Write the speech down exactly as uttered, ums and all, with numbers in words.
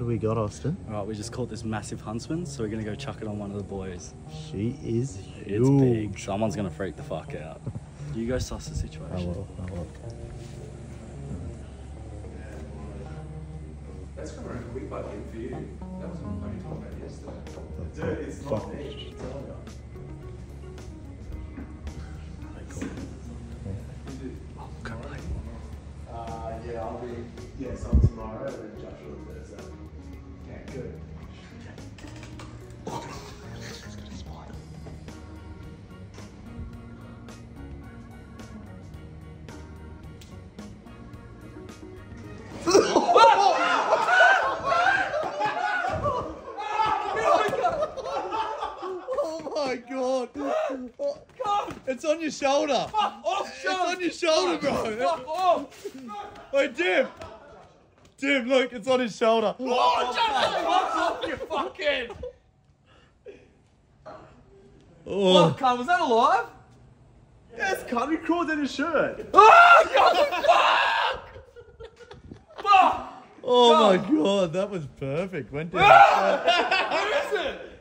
do we got, Austin? Alright, we just caught this massive huntsman, so we're gonna go chuck it on one of the boys. She is huge. It's big. Someone's gonna freak the fuck out. You go suss the situation. I will, I will. That's come around quick, but for you, that was what you talking about yesterday. Dude, it's Fuck. not me. I'm telling you. Uh, yeah, I'll be, yeah, some tomorrow and then Joshua on Thursday. Yeah, good. Oh my god! Oh, it's on your shoulder! Fuck off, It's Sean! on your shoulder, bro! Fuck off! Wait, Dim! Dim, look, it's on his shoulder. Oh, fuck off, you fucking! Oh. Fuck, cunt, was that alive? Yes, cunt, he crawled in his shirt. Oh, God, fuck! Fuck! Oh my god, that was perfect. Went down. Who is it?